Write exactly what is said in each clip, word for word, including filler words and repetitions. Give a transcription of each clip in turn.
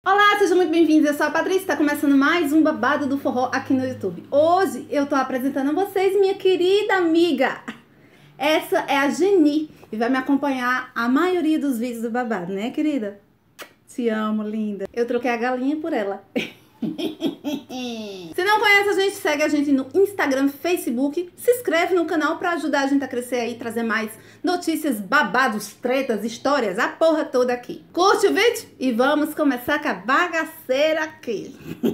Olá, sejam muito bem-vindos, eu sou a Patrícia, está começando mais um babado do forró aqui no YouTube. Hoje eu tô apresentando a vocês minha querida amiga. Essa é a Geni e vai me acompanhar a maioria dos vídeos do babado, né, querida? Te amo, linda. Eu troquei a galinha por ela. Se não conhece a gente, segue a gente no Instagram, Facebook, se inscreve no canal pra ajudar a gente a crescer aí, trazer mais notícias, babados, tretas, histórias, a porra toda aqui. Curte o vídeo e vamos começar com a bagaceira aqui.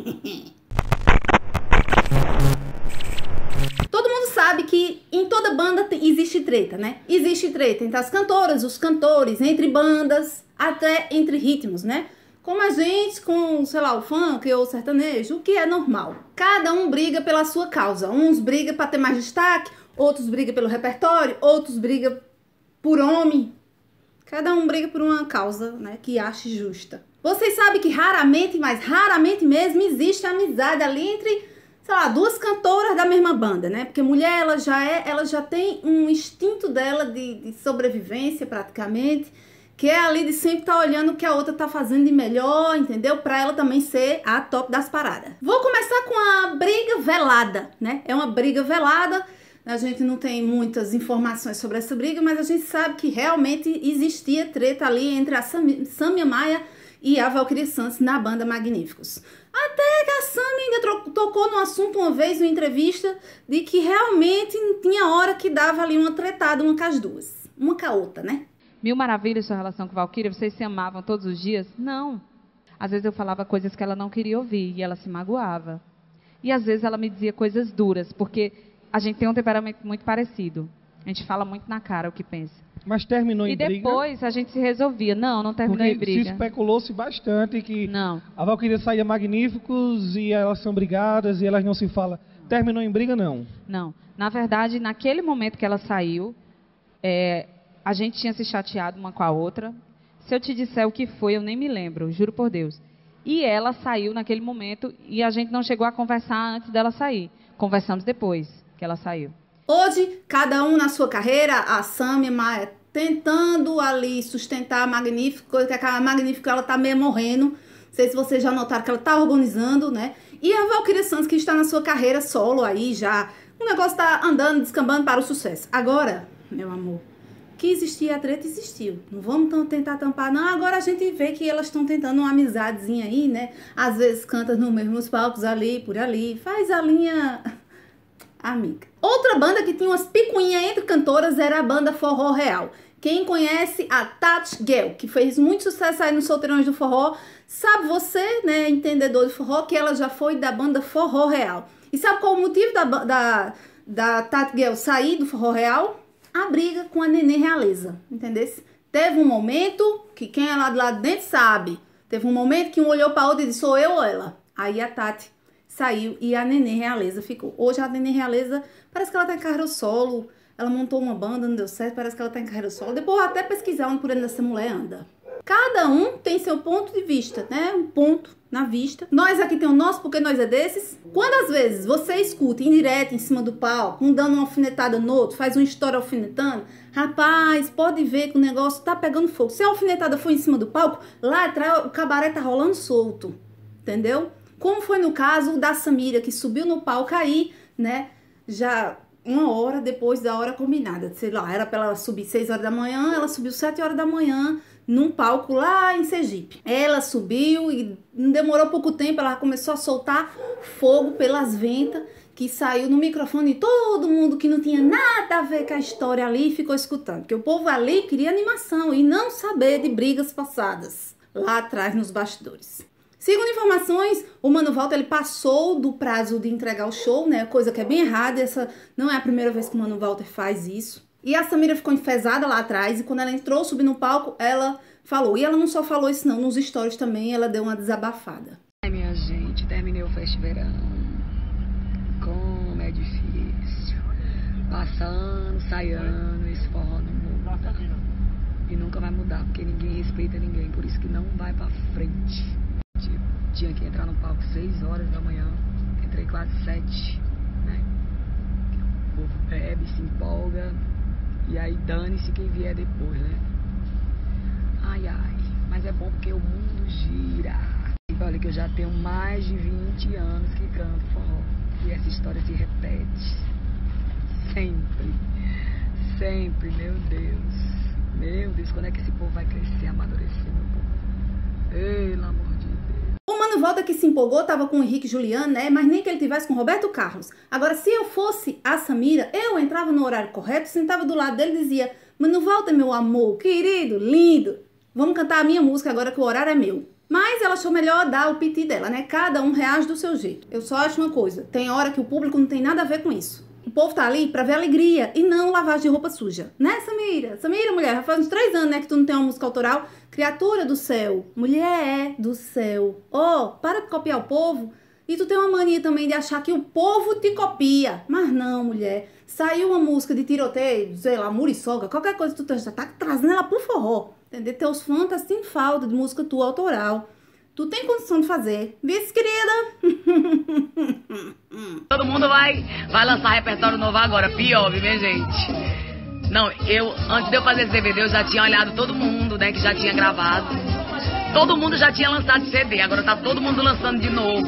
Todo mundo sabe que em toda banda existe treta, né? Existe treta entre as cantoras, os cantores, entre bandas, até entre ritmos, né? Como a gente com, sei lá, o funk ou o sertanejo, o que é normal. Cada um briga pela sua causa. Uns brigam para ter mais destaque, outros brigam pelo repertório, outros brigam por homem. Cada um briga por uma causa, né, que ache justa. Vocês sabem que raramente, mas raramente mesmo, existe amizade ali entre, sei lá, duas cantoras da mesma banda, né? Porque mulher, ela já é, ela já tem um instinto dela de, de sobrevivência praticamente, que é ali de sempre estar tá olhando o que a outra tá fazendo de melhor, entendeu? Pra ela também ser a top das paradas. Vou começar com a briga velada, né? É uma briga velada, a gente não tem muitas informações sobre essa briga, mas a gente sabe que realmente existia treta ali entre a Sâmia Maia e a Valquíria Santos na banda Magníficos. Até que a Sâmia ainda tocou no assunto uma vez, numa entrevista, de que realmente tinha hora que dava ali uma tretada uma com as duas, uma com a outra, né? Mil maravilhas sua relação com Valquíria, vocês se amavam todos os dias? Não. Às vezes eu falava coisas que ela não queria ouvir e ela se magoava. E às vezes ela me dizia coisas duras, porque a gente tem um temperamento muito parecido. A gente fala muito na cara o que pensa. Mas terminou em e briga? E depois a gente se resolvia. Não, não terminou porque em briga. Se especulou-se bastante que não. a Valquíria saía Magníficos e elas são brigadas e elas não se falam. Terminou em briga, não? Não. Na verdade, naquele momento que ela saiu, é... a gente tinha se chateado uma com a outra. Se eu te disser o que foi, eu nem me lembro, juro por Deus. E ela saiu naquele momento e a gente não chegou a conversar antes dela sair. Conversamos depois que ela saiu. Hoje, cada um na sua carreira, a Sâmia Maia tentando ali sustentar a Magnífica, coisa que a Magnífica ela tá meio morrendo. Não sei se vocês já notaram que ela tá organizando, né? E a Valquíria Santos, que está na sua carreira solo aí já. O negócio tá andando, descambando para o sucesso. Agora, meu amor, que existia a treta, existiu. Não vamos tentar tampar, não. Agora a gente vê que elas estão tentando uma amizadezinha aí, né? Às vezes canta nos mesmos palcos ali, por ali. Faz a linha amiga. Outra banda que tinha umas picuinhas entre cantoras era a banda Forró Real. Quem conhece a Tati Guel, que fez muito sucesso aí nos Solteirões do Forró, sabe você, né, entendedor de forró, que ela já foi da banda Forró Real. E sabe qual o motivo da, da, da Tati Guel sair do Forró Real? A briga com a Nenê Realeza, entendeu? Teve um momento que quem é lá de lá dentro sabe. Teve um momento que um olhou para outra e disse, sou eu ou ela? Aí a Tati saiu e a Nenê Realeza ficou. Hoje a Nenê Realeza parece que ela tá em carreira solo. Ela montou uma banda, não deu certo, parece que ela tá em carreira solo. Depois eu vou até pesquisar onde por onde essa mulher anda. Cada um tem seu ponto de vista, né? Um ponto na vista. Nós aqui tem o nosso, porque nós é desses. Quando às vezes você escuta indireto em cima do palco, um dando uma alfinetada no outro, faz uma história alfinetando, rapaz, pode ver que o negócio tá pegando fogo. Se a alfinetada for em cima do palco, lá atrás o cabaré tá rolando solto, entendeu? Como foi no caso da Samira, que subiu no palco aí, né, já uma hora depois da hora combinada. Sei lá, era pra ela subir seis horas da manhã, ela subiu sete horas da manhã, num palco lá em Sergipe. Ela subiu e não demorou pouco tempo, ela começou a soltar fogo pelas ventas, que saiu no microfone e todo mundo que não tinha nada a ver com a história ali ficou escutando. Porque o povo ali queria animação e não saber de brigas passadas lá atrás nos bastidores. Segundo informações, o Mano Walter ele passou do prazo de entregar o show, né? Coisa que é bem errada, essa não é a primeira vez que o Mano Walter faz isso. E a Samira ficou enfesada lá atrás e quando ela entrou, subiu no palco, ela falou. E ela não só falou isso não, nos stories também ela deu uma desabafada. Ai, minha gente, terminei o festiverão. Como é difícil. Passando, saindo, esse forró não muda. E nunca vai mudar, porque ninguém respeita ninguém. Por isso que não vai pra frente. Tinha que entrar no palco seis horas da manhã. Entrei quase sete, né? O povo bebe, se empolga. E aí dane-se quem vier depois, né? Ai, ai. Mas é bom porque o mundo gira. já tenho mais de vinte anos que canto forró. E essa história se repete. Sempre. Sempre, meu Deus. Meu Deus, quando é que esse povo vai crescer, amadurecer, meu povo? Pelo amor de Deus. O Mano Volta que se empolgou tava com o Henrique Juliano, né? Mas nem que ele tivesse com o Roberto Carlos. Agora, se eu fosse a Samira, eu entrava no horário correto, sentava do lado dele e dizia: Mano Volta, meu amor, querido, lindo, vamos cantar a minha música agora que o horário é meu. Mas ela achou melhor dar o piti dela, né? Cada um reage do seu jeito. Eu só acho uma coisa, tem hora que o público não tem nada a ver com isso. O povo tá ali pra ver alegria e não lavagem de roupa suja. Né, Samira? Samira, mulher, já faz uns três anos, né, que tu não tem uma música autoral. Criatura do céu, mulher do céu. Ó, oh, para de copiar o povo. E tu tem uma mania também de achar que o povo te copia. Mas não, mulher. Saiu uma música de tiroteio, sei lá, muriçoca, qualquer coisa que tu já tá trazendo ela pro forró. Entendeu? Teus fãs tá sentindo falta de música tua autoral. Tu tem condição de fazer. Vice, querida? Todo mundo vai, vai lançar repertório novo agora. Pior, viu, minha gente? Não, eu, antes de eu fazer esse D V D, eu já tinha olhado todo mundo, né, que já tinha gravado. Todo mundo já tinha lançado C D. Agora tá todo mundo lançando de novo.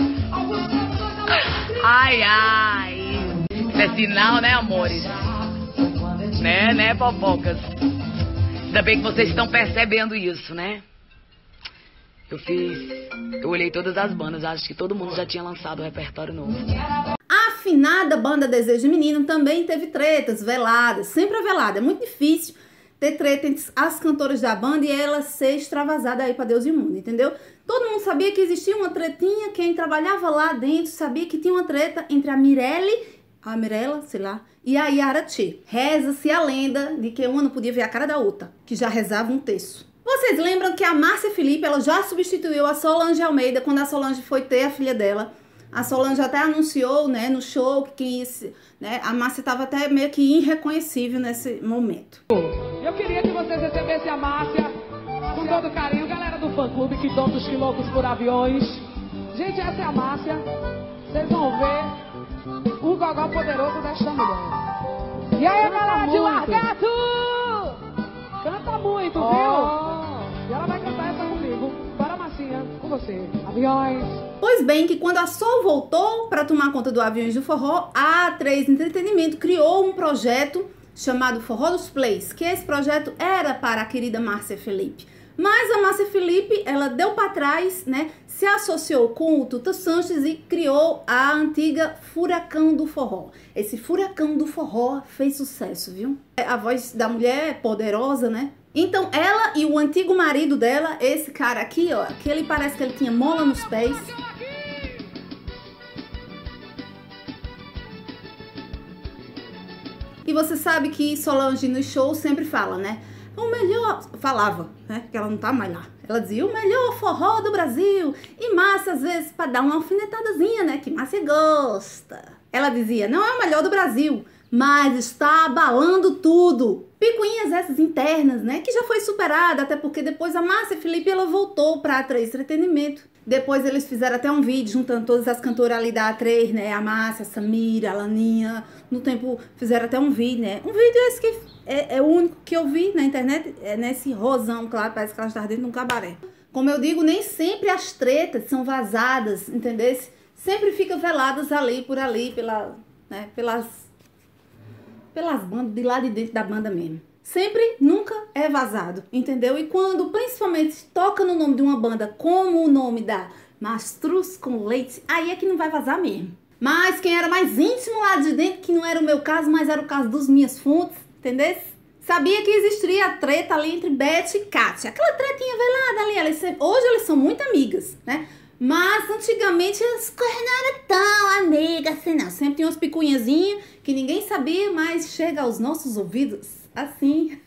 Ai, ai. Isso é sinal, né, amores? Né, né, fofocas? Ainda bem que vocês estão percebendo isso, né? Eu fiz... Eu olhei todas as bandas, acho que todo mundo já tinha lançado o repertório novo. A afinada banda Desejo de Menino também teve tretas veladas, sempre velada. É muito difícil ter treta entre as cantoras da banda e ela ser extravasada aí pra Deus e o mundo, entendeu? Todo mundo sabia que existia uma tretinha, quem trabalhava lá dentro sabia que tinha uma treta entre a Mirelle, a Mirella, sei lá, e a Yara Tchê. Reza-se a lenda de que uma não podia ver a cara da outra, que já rezava um terço. Vocês lembram que a Márcia Felipe, ela já substituiu a Solange Almeida quando a Solange foi ter a filha dela. A Solange até anunciou, né, no show que quem ia, né, a Márcia estava até meio que irreconhecível nesse momento. Eu queria que vocês recebessem a Márcia com todo carinho. Galera do fã-clube que dão dos loucos por aviões. Gente, essa é a Márcia. Vocês vão ver o gogó poderoso desta mulher. E aí, galera de Largato? Canta muito, oh. Viu? E ela vai cantar essa comigo. Bora, Marcinha, com você. Aviões. Pois bem, que quando a Sol voltou para tomar conta do Aviões do Forró, a A três Entretenimento criou um projeto chamado Forró dos Plays, que esse projeto era para a querida Márcia Felipe. Mas a Márcia Felipe, ela deu para trás, né? Se associou com o Tuta Sanches e criou a antiga Furacão do Forró. Esse Furacão do Forró fez sucesso, viu? A voz da mulher é poderosa, né? Então ela e o antigo marido dela, esse cara aqui, ó, que ele parece que ele tinha mola nos pés. E você sabe que Solange no show sempre fala, né? O melhor... Falava, né? Porque ela não tá mais lá. Ela dizia, o melhor forró do Brasil. E Márcia, às vezes, pra dar uma alfinetadazinha, né? Que Márcia gosta. Ela dizia, não é o melhor do Brasil, mas está abalando tudo. Picuinhas essas internas, né? Que já foi superada, até porque depois a Márcia Felipe, ela voltou pra A três Entretenimento. Depois eles fizeram até um vídeo juntando todas as cantoras ali da A três, né? A Márcia, a Samira, a Laninha. No tempo fizeram até um vídeo, né? Um vídeo esse que é, é o único que eu vi na internet. É nesse rosão, claro, parece que ela está dentro de um cabaré. Como eu digo, nem sempre as tretas são vazadas, entendeu? Sempre fica veladas ali, por ali, pela, né? pelas, pelas bandas, de lá de dentro da banda mesmo. Sempre, nunca é vazado, entendeu? E quando, principalmente, toca no nome de uma banda como o nome da Mastruz com Leite, aí é que não vai vazar mesmo. Mas quem era mais íntimo lá de dentro, que não era o meu caso, mas era o caso dos minhas fontes, entendeu? Sabia que existia a treta ali entre Beth e Kátia. Aquela tretinha velada ali, elas sempre, hoje elas são muito amigas, né? Mas antigamente as coisas não eram tão amigas assim, não. Sempre tinha umas picuinhazinhas que ninguém sabia, mas chega aos nossos ouvidos assim.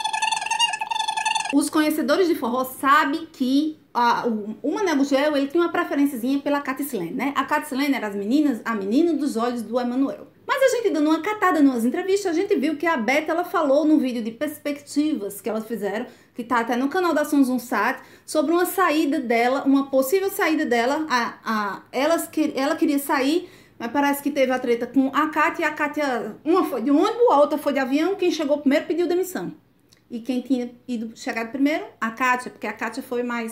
Os conhecedores de forró sabem que a, o, o Mané Gugel, ele tinha uma preferenciazinha pela Kátia Silene, né? A Kátia Silene era as meninas, a menina dos olhos do Emanuel. Mas a gente dando uma catada nas entrevistas, a gente viu que a Beth, ela falou no vídeo de perspectivas que elas fizeram, que tá até no canal da Sonzum Sat, sobre uma saída dela, uma possível saída dela. A, a, elas, ela queria sair, mas parece que teve a treta com a Kátia, e a Kátia, uma foi de ônibus, a outra foi de avião, quem chegou primeiro pediu demissão. E quem tinha ido chegado primeiro? A Kátia, porque a Kátia foi mais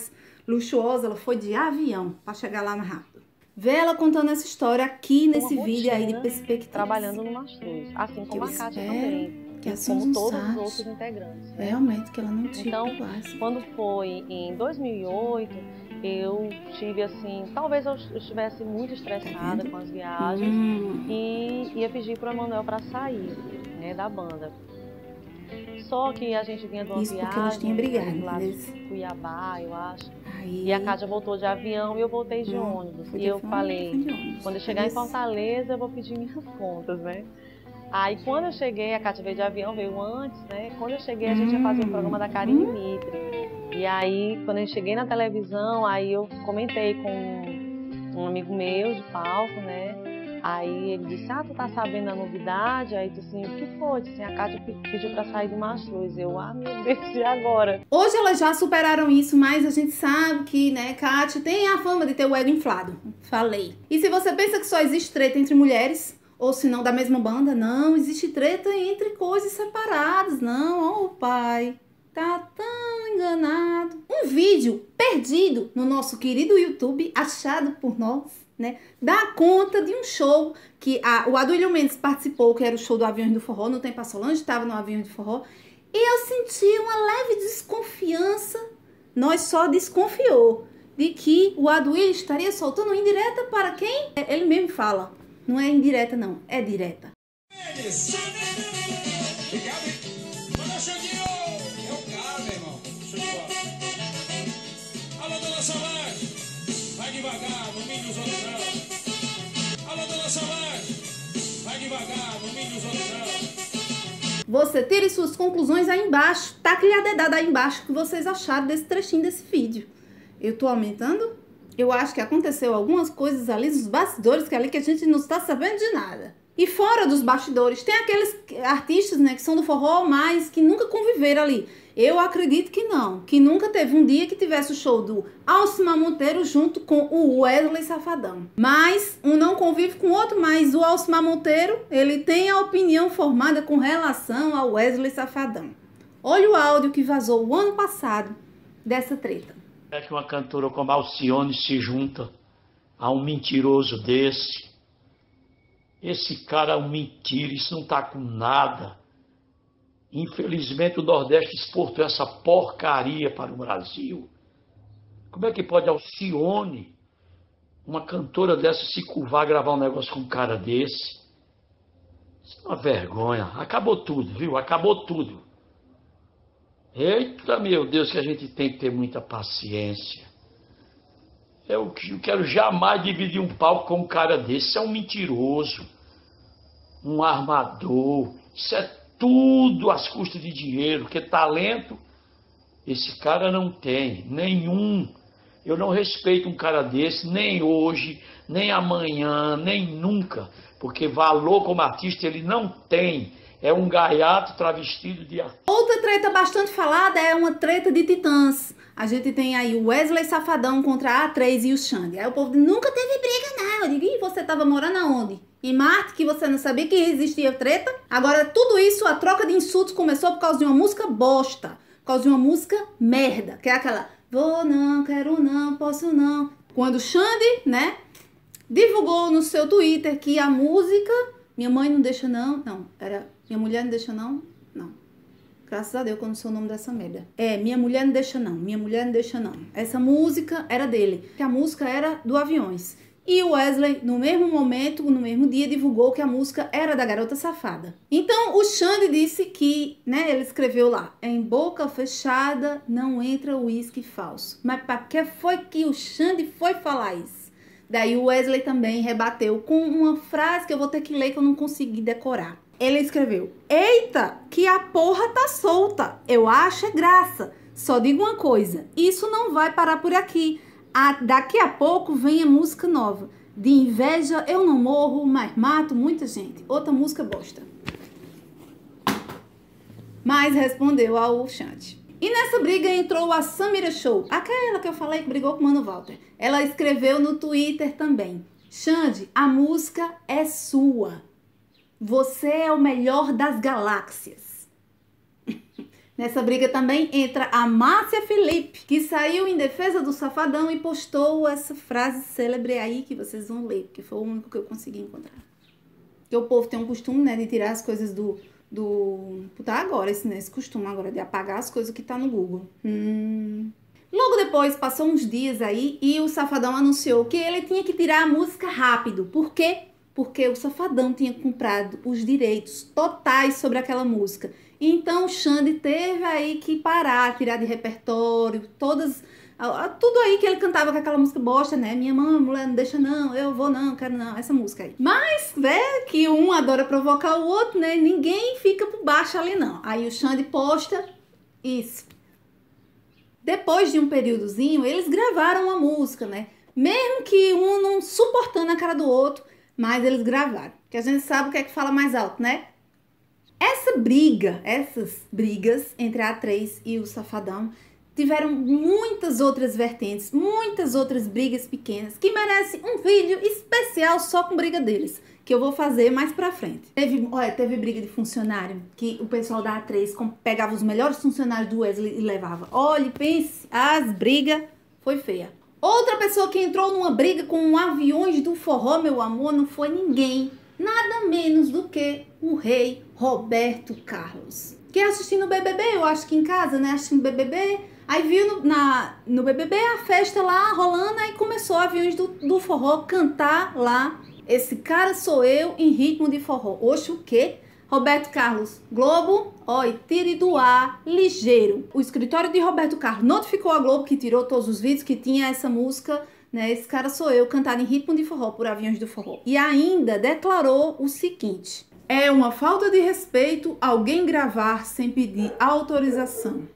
luxuosa, ela foi de avião para chegar lá mais rápido. Vê ela contando essa história aqui nesse vídeo aí de perspectiva. Trabalhando no Mastruz, assim como a Kátia também. Que a como todos sabe. os outros integrantes. Né? Realmente, que ela não tinha. Então, quando foi em dois mil e oito, eu tive assim, talvez eu estivesse muito estressada tá com as viagens hum. e ia pedir para o Emanuel para sair, né, da banda. Só que a gente vinha de uma Isso viagem, porque eles tinham brigado, lá de Cuiabá, eu acho. Aí... E a Kátia voltou de avião e eu voltei de hum, ônibus. E eu falei, quando eu chegar em Fortaleza, eu vou pedir minhas contas, né? Aí quando eu cheguei, a Kátia veio de avião, veio antes, né? Quando eu cheguei, a gente ia fazer o programa da Karine Mitre. E aí, quando eu cheguei na televisão, aí eu comentei com um amigo meu de palco, né? Aí ele disse, ah, tu tá sabendo a novidade? Aí eu disse assim, o que foi? Disse assim, a Kátia pediu pra sair do Mastruz. Eu, ah, meu Deus, e agora? Hoje elas já superaram isso, mas a gente sabe que, né, Kátia tem a fama de ter o ego inflado. Falei. E se você pensa que só existe treta entre mulheres, ou se não da mesma banda, não, existe treta entre coisas separadas, não, oh pai, tá tão enganado. Um vídeo perdido no nosso querido YouTube, achado por nós, né, dá conta de um show que a, o Aduílio Mendes participou, que era o show do Aviões do Forró, no tempo a Solange estava no Aviões do Forró, e eu senti uma leve desconfiança, nós só desconfiou, de que o Aduílio estaria soltando uma indireta para quem? Ele mesmo fala, não é indireta não, é direta. Alô, dona Solange, vai devagar, não mire os outros não. Alô, dona Solange, vai devagar, não mire os outros não. Você tire suas conclusões aí embaixo, taque-lhe a dedada aí embaixo o que vocês acharam desse trechinho desse vídeo. Eu tô aumentando? Eu acho que aconteceu algumas coisas ali nos bastidores que ali que a gente não está sabendo de nada. E fora dos bastidores, tem aqueles artistas, né, que são do forró, mas que nunca conviveram ali. Eu acredito que não, que nunca teve um dia que tivesse o show do Alcimar Monteiro junto com o Wesley Safadão. Mas um não convive com o outro, mas o Alcimar Monteiro, ele tem a opinião formada com relação ao Wesley Safadão. Olha o áudio que vazou o ano passado dessa treta. É que uma cantora como Alcione se junta a um mentiroso desse. Esse cara é um mentira, isso não tá com nada. Infelizmente o Nordeste exportou essa porcaria para o Brasil. Como é que pode Alcione, uma cantora dessa, se curvar a gravar um negócio com um cara desse? Isso é uma vergonha. Acabou tudo, viu? Acabou tudo. Eita, meu Deus, que a gente tem que ter muita paciência. Eu, eu quero jamais dividir um palco com um cara desse. Isso é um mentiroso, um armador. Isso é tudo às custas de dinheiro, porque talento esse cara não tem, nenhum. Eu não respeito um cara desse, nem hoje, nem amanhã, nem nunca, porque valor como artista ele não tem. É um gaiato travestido de artista. Outra treta bastante falada é uma treta de titãs. A gente tem aí o Wesley Safadão contra a A três e o Xande. Aí o povo diz, nunca teve briga não. Eu digo, e você tava morando aonde? Em Marte, que você não sabia que existia treta? Agora, tudo isso, a troca de insultos começou por causa de uma música bosta. Por causa de uma música merda. Que é aquela, vou não, quero não, posso não. Quando o Xande, né, divulgou no seu Twitter que a música, minha mãe não deixa não, não, era minha mulher não deixa não, não. Graças a Deus que eu não sou o nome dessa merda. É, minha mulher não deixa não, minha mulher não deixa não. Essa música era dele, que a música era do Aviões. E o Wesley, no mesmo momento, no mesmo dia, divulgou que a música era da Garota Safada. Então, o Xande disse que, né, ele escreveu lá, em boca fechada não entra uísque falso. Mas para que foi que o Xande foi falar isso? Daí o Wesley também rebateu com uma frase que eu vou ter que ler que eu não consegui decorar. Ele escreveu, eita, que a porra tá solta, eu acho é graça. Só digo uma coisa, isso não vai parar por aqui. Ah, daqui a pouco vem a música nova. De inveja eu não morro, mas mato muita gente. Outra música bosta. Mas respondeu ao Xande. E nessa briga entrou a Samira Show, aquela que eu falei que brigou com o Mano Walter. Ela escreveu no Twitter também. Xande, a música é sua. Você é o melhor das galáxias. Nessa briga também entra a Márcia Felipe, que saiu em defesa do Safadão e postou essa frase célebre aí que vocês vão ler, porque foi o único que eu consegui encontrar. Porque o povo tem um costume, né, de tirar as coisas do... do... Tá agora esse, né, esse costume agora de apagar as coisas que tá no Google. Hum... Logo depois, passou uns dias aí e o Safadão anunciou que ele tinha que tirar a música rápido. Por quê? Porque o Safadão tinha comprado os direitos totais sobre aquela música. Então o Xande teve aí que parar, tirar de repertório, todas, tudo aí que ele cantava com aquela música bosta, né? Minha mãe, mulher, não deixa não, eu vou não, quero não, essa música aí. Mas, né, que um adora provocar o outro, né? Ninguém fica por baixo ali não. Aí o Xande posta isso. Depois de um períodozinho, eles gravaram uma música, né? Mesmo que um não suportando a cara do outro, mas eles gravaram. Porque a gente sabe o que é que fala mais alto, né? Essa briga, essas brigas entre a atriz e o Safadão tiveram muitas outras vertentes, muitas outras brigas pequenas que merecem um vídeo especial só com briga deles, que eu vou fazer mais pra frente. Teve, olha, teve briga de funcionário, que o pessoal da atriz pegava os melhores funcionários do Wesley e levava. Olha, pense, as brigas foi feia. Outra pessoa que entrou numa briga com aviões do forró, meu amor, não foi ninguém. Nada menos do que o rei Roberto Carlos. Que assistindo o B B B, eu acho que em casa, né, assistindo o B B B, aí viu no, na, no B B B a festa lá rolando, aí começou aviões do, do forró cantar lá. Esse cara sou eu em ritmo de forró. Oxe, o quê? Roberto Carlos, Globo, ó, e tire do ar, ligeiro. O escritório de Roberto Carlos notificou a Globo que tirou todos os vídeos que tinha essa música, né? Esse cara sou eu, cantada em ritmo de forró por aviões do forró. E ainda declarou o seguinte: é uma falta de respeito alguém gravar sem pedir autorização.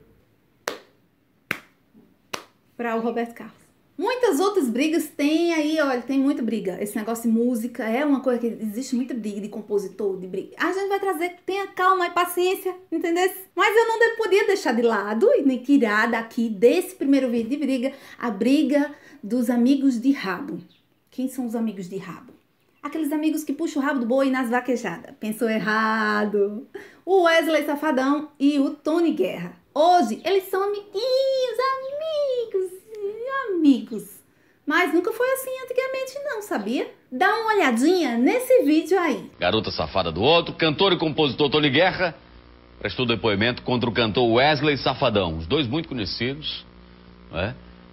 Para o Roberto Carlos. Muitas outras brigas tem aí, olha, tem muita briga. Esse negócio de música é uma coisa que existe muita briga de compositor, de briga. A gente vai trazer, tenha calma e paciência, entendeu? Mas eu não podia deixar de lado e nem tirar daqui desse primeiro vídeo de briga a briga dos amigos de rabo. Quem são os amigos de rabo? Aqueles amigos que puxam o rabo do boi nas vaquejadas. Pensou errado. O Wesley Safadão e o Tony Guerra. Hoje eles são amiguinhos, amigos. Amigos, mas nunca foi assim antigamente não, sabia? Dá uma olhadinha nesse vídeo aí. Garota safada do outro, cantor e compositor Tony Guerra prestou depoimento contra o cantor Wesley Safadão, os dois muito conhecidos, né?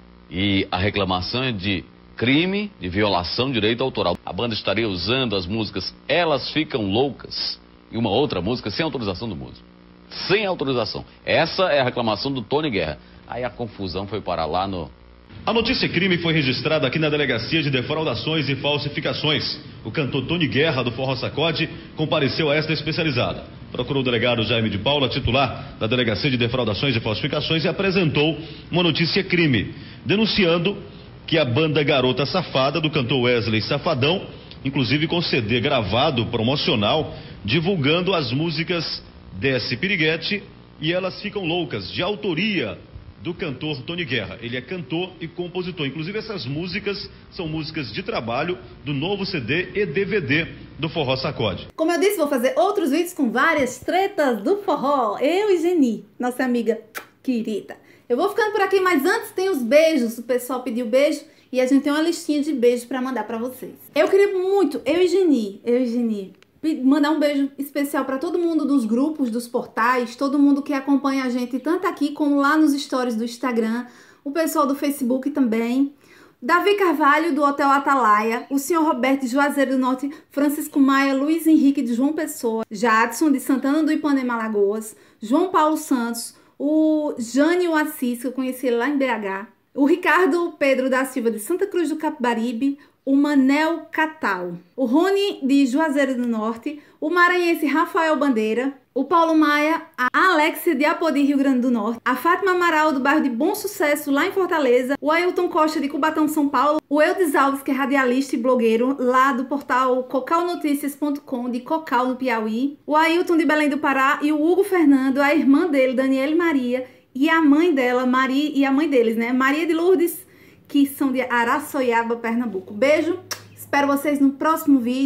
E a reclamação é de crime de violação de direito autoral. A banda estaria usando as músicas Elas Ficam Loucas e uma outra música sem autorização do músico. Sem autorização. Essa é a reclamação do Tony Guerra. Aí a confusão foi parar lá no... A notícia crime foi registrada aqui na Delegacia de Defraudações e Falsificações. O cantor Tony Guerra, do Forró Sacode, compareceu a esta especializada. Procurou o delegado Jaime de Paula, titular da Delegacia de Defraudações e Falsificações, e apresentou uma notícia crime, denunciando que a banda Garota Safada, do cantor Wesley Safadão, inclusive com C D gravado promocional, divulgando as músicas Desce Piriguete e Elas Ficam Loucas, de autoria do cantor Tony Guerra. Ele é cantor e compositor. Inclusive essas músicas são músicas de trabalho do novo C D e D V D do Forró Sacode. Como eu disse, vou fazer outros vídeos com várias tretas do forró. Eu e Geni, nossa amiga querida. Eu vou ficando por aqui, mas antes tem os beijos. O pessoal pediu beijo e a gente tem uma listinha de beijos pra mandar pra vocês. Eu queria muito, eu e Geni, eu e Geni, mandar um beijo especial para todo mundo dos grupos, dos portais, todo mundo que acompanha a gente tanto aqui como lá nos stories do Instagram, o pessoal do Facebook também, Davi Carvalho do Hotel Atalaia, o senhor Roberto de Juazeiro do Norte, Francisco Maia, Luiz Henrique de João Pessoa, Jadson de Santana do Ipanema Alagoas, João Paulo Santos, o Jânio Assis, que eu conheci lá em B H, o Ricardo Pedro da Silva de Santa Cruz do Capibaribe, o Manel Catal, o Rony de Juazeiro do Norte, o maranhense Rafael Bandeira, o Paulo Maia, a Alexia de Apodi, Rio Grande do Norte, a Fátima Amaral do bairro de Bom Sucesso, lá em Fortaleza, o Ailton Costa de Cubatão, São Paulo, o Eudes Alves, que é radialista e blogueiro, lá do portal cocal noticias ponto com, de Cocal, no Piauí, o Ailton de Belém do Pará e o Hugo Fernando, a irmã dele, Daniele Maria, e a mãe dela, Maria, e a mãe deles, né, Maria de Lourdes, que são de Araçoiaba, Pernambuco. Beijo, espero vocês no próximo vídeo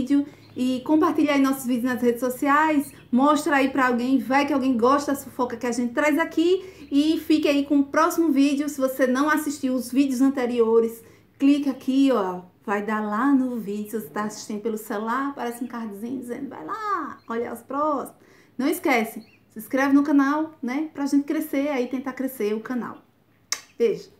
E compartilha aí nossos vídeos nas redes sociais, mostra aí pra alguém, vai que alguém gosta da fofoca que a gente traz aqui. E fique aí com o próximo vídeo. Se você não assistiu os vídeos anteriores, clica aqui, ó, vai dar lá no vídeo. Se você tá assistindo pelo celular, aparece um cardzinho dizendo, vai lá, olha os próximos. Não esquece, se inscreve no canal, né, pra gente crescer aí, tentar crescer o canal. Beijo!